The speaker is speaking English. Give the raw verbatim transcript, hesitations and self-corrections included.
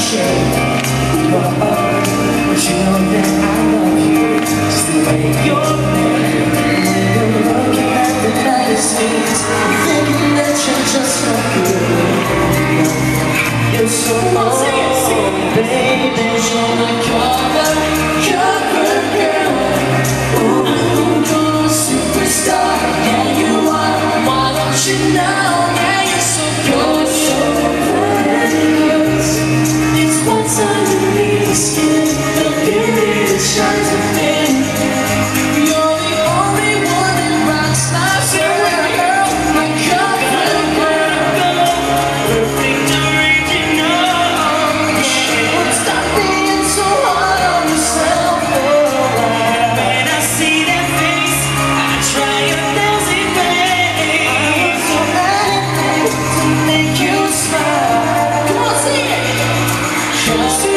shade. But you know that I love you just the way you're made. When you're looking at the magazines, thinking that you're just so good. You're so old, baby. You're the cover, cover girl. Ooh, you're a superstar. Yeah, you are. Why don't you know? Yeah, you're so good, so good. It's what's underneath the skin, the beauty that shines within. You're the only one that rocks my world. My cover girl, perfect original. Don't stop being so hard on yourself. When I see that face, I try a thousand ways. I want so anything to make you smile. Come on, sing it. Just